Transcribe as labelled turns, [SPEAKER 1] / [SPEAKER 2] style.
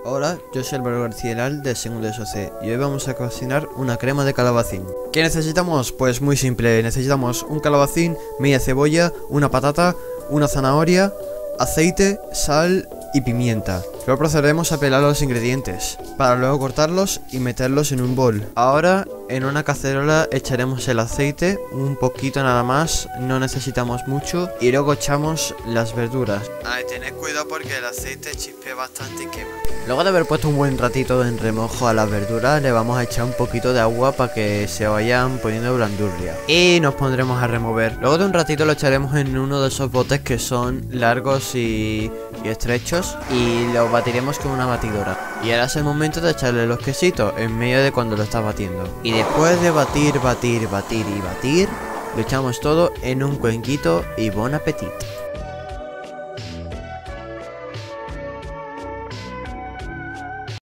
[SPEAKER 1] Hola, yo soy Álvaro García Leal de segundo SOC y hoy vamos a cocinar una crema de calabacín. ¿Qué necesitamos? Pues muy simple, necesitamos un calabacín, media cebolla, una patata, una zanahoria, aceite, sal y pimienta. Luego procederemos a pelar los ingredientes para luego cortarlos y meterlos en un bol. Ahora en una cacerola echaremos el aceite, un poquito nada más, no necesitamos mucho, y luego echamos las verduras. Tened cuidado porque el aceite chispea bastante y quema. Luego de haber puesto un buen ratito en remojo a las verduras, le vamos a echar un poquito de agua para que se vayan poniendo blandurria. Y nos pondremos a remover. Luego de un ratito lo echaremos en uno de esos botes que son largos y estrechos, y lo batiremos con una batidora. Y ahora es el momento de echarle los quesitos en medio de cuando lo estás batiendo. Y después de batir, lo echamos todo en un cuenquito y bon appetit.